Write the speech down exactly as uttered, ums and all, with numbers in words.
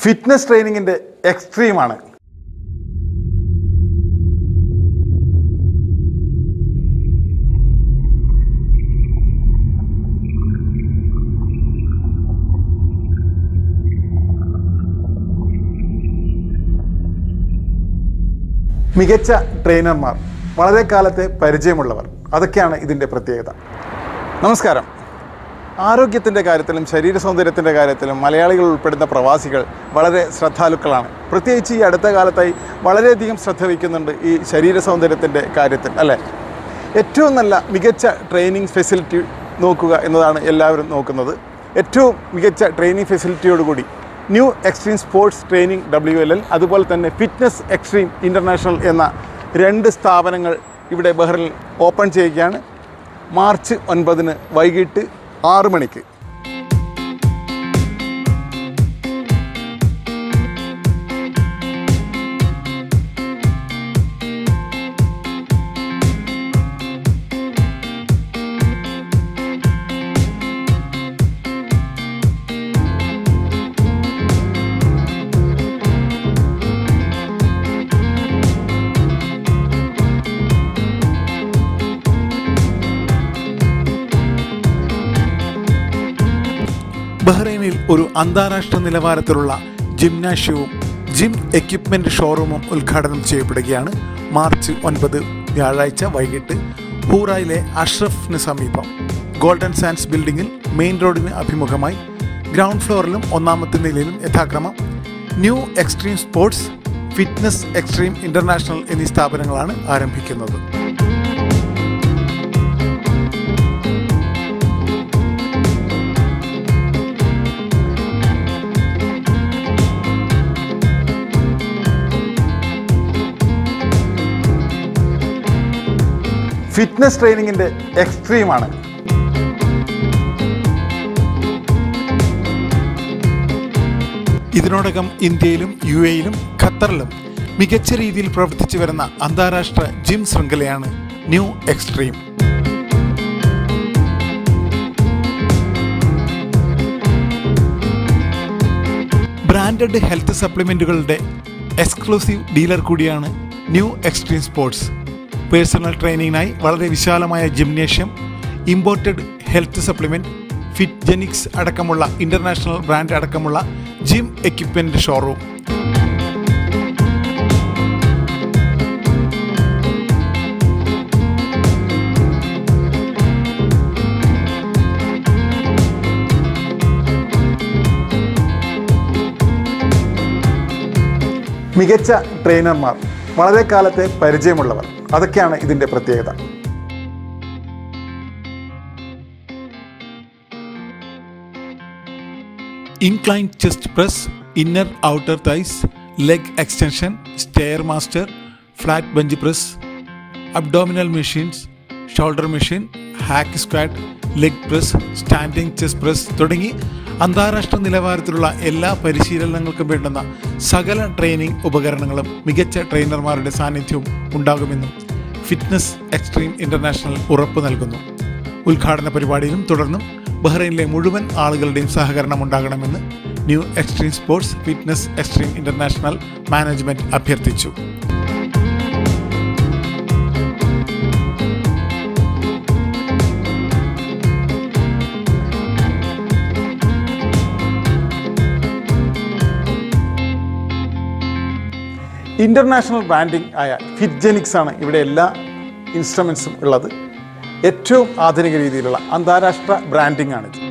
Fitness ട്രെയിനിങ്ങിൻ്റെ എക്സ്ട്രീമാണ്. മികച്ച ട്രെയിനർമാർ, വളരെ കാലത്തെ പരിചയമുള്ളവർ, അതൊക്കെയാണ് ഇതിൻ്റെ പ്രത്യേകത. നമസ്കാരം. ആരോഗ്യത്തിൻ്റെ കാര്യത്തിലും ശരീര സൗന്ദര്യത്തിൻ്റെ കാര്യത്തിലും മലയാളികൾ ഉൾപ്പെടുന്ന പ്രവാസികൾ വളരെ ശ്രദ്ധാലുക്കളാണ്. പ്രത്യേകിച്ച് ഈ അടുത്ത കാലത്തായി വളരെയധികം ശ്രദ്ധ വയ്ക്കുന്നുണ്ട് ഈ ശരീര സൗന്ദര്യത്തിൻ്റെ കാര്യത്തിൽ, അല്ലേ? ഏറ്റവും നല്ല മികച്ച ട്രെയിനിങ് ഫെസിലിറ്റി നോക്കുക എന്നതാണ് എല്ലാവരും നോക്കുന്നത്. ഏറ്റവും മികച്ച ട്രെയിനിങ് ഫെസിലിറ്റിയോടുകൂടി new extreme sports training W L L, അതുപോലെ തന്നെ ഫിറ്റ്നസ് എക്സ്ട്രീം ഇൻ്റർനാഷണൽ എന്ന രണ്ട് സ്ഥാപനങ്ങൾ ഇവിടെ ബഹ്റിനിൽ ഓപ്പൺ ചെയ്യുകയാണ്. മാർച്ച് ഒൻപതിന് വൈകിട്ട് ആറ് മണിക്ക്. ബഹ്റൈനിൽ ഒരു അന്താരാഷ്ട്ര നിലവാരത്തിലുള്ള ജിംനാഷ്യവും ജിം എക്യുപ്മെൻറ്റ് ഷോറൂമും ഉദ്ഘാടനം ചെയ്യപ്പെടുകയാണ് മാർച്ച് ഒൻപത് വ്യാഴാഴ്ച വൈകിട്ട് ഹൂറയിലെ അഷ്റഫിന് സമീപം ഗോൾഡൻ സാൻഡ്സ് ബിൽഡിങ്ങിൽ മെയിൻ റോഡിന് അഭിമുഖമായി ഗ്രൗണ്ട് ഫ്ലോറിലും ഒന്നാമത്തെ നിലയിലും യഥാക്രമം new extreme sports, fitness extreme international എന്നീ സ്ഥാപനങ്ങളാണ് ആരംഭിക്കുന്നത്. ഫിറ്റ്നസ് ട്രെയിനിങ്ങിൻ്റെ എക്സ്ട്രീമാണ്. ഇതിനോടകം ഇന്ത്യയിലും യു എയിലും ഖത്തറിലും മികച്ച രീതിയിൽ പ്രവർത്തിച്ചു വരുന്ന അന്താരാഷ്ട്ര ജിം ശൃംഖലയാണ് ന്യൂ എക്സ്ട്രീം. ബ്രാൻഡഡ് ഹെൽത്ത് സപ്ലിമെൻറ്റുകളുടെ എക്സ്ക്ലൂസീവ് ഡീലർ കൂടിയാണ് ന്യൂ എക്സ്ട്രീം സ്പോർട്സ്. പേഴ്സണൽ ട്രെയിനിങ്ങിനായി വളരെ വിശാലമായ gymnasium, imported health supplement, Fitgenix അടക്കമുള്ള ഇൻ്റർനാഷണൽ ബ്രാൻഡ് അടക്കമുള്ള ജിം എക്യുപ്മെൻറ്റ് ഷോറൂം. മികച്ച ട്രെയിനർമാർ, വളരെ കാലത്തെ പരിചയമുള്ളവർ, അതൊക്കെയാണ് ഇതിൻ്റെ പ്രത്യേകത. Incline chest press, inner outer thighs, leg extension, stair master, flat bench press, abdominal machines, shoulder machine, hack squat, leg press, standing chest press തുടങ്ങി അന്താരാഷ്ട്ര നിലവാരത്തിലുള്ള എല്ലാ പരിശീലനങ്ങൾക്കും വേണ്ടുന്ന സകല ട്രെയിനിങ് ഉപകരണങ്ങളും മികച്ച ട്രെയിനർമാരുടെ സാന്നിധ്യവും ഉണ്ടാകുമെന്നും ഫിറ്റ്നസ് എക്സ്ട്രീം ഇൻ്റർനാഷണൽ ഉറപ്പു നൽകുന്നു. ഉദ്ഘാടന പരിപാടിയിലും തുടർന്നും ബഹ്റൈനിലെ മുഴുവൻ ആളുകളുടെയും സഹകരണം ഉണ്ടാകണമെന്ന് new extreme sports fitness extreme international management അഭ്യർത്ഥിച്ചു. ഇൻ്റർനാഷണൽ ബ്രാൻഡിംഗ് ആയ ഫിറ്റ്ജെനിക്സ് ആണ് ഇവിടെ എല്ലാ ഇൻസ്ട്രുമെൻസും ഉള്ളത്. ഏറ്റവും ആധുനിക രീതിയിലുള്ള അന്താരാഷ്ട്ര ബ്രാൻഡിംഗ് ആണിത്.